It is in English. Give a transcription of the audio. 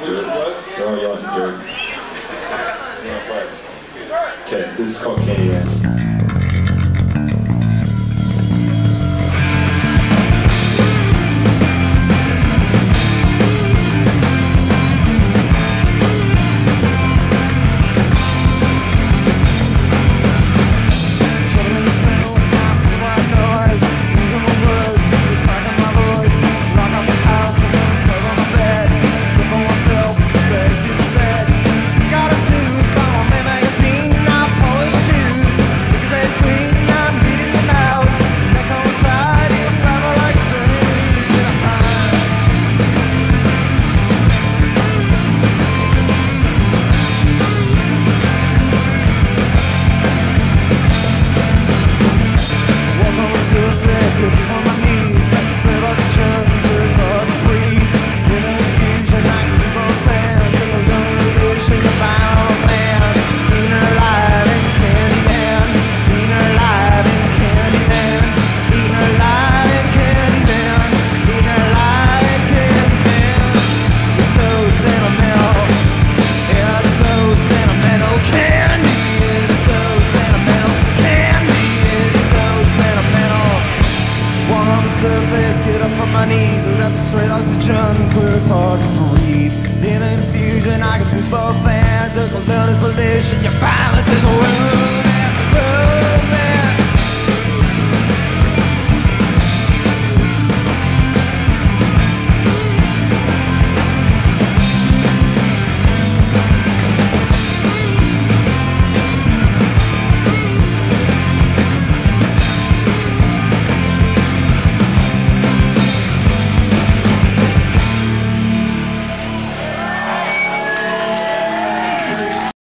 They're all yelling dirt. Okay, this is called Candyland. Oxygen, clear, it's hard to breathe. In an infusion, I can feel both hands. Look a little position, your balance is a wound.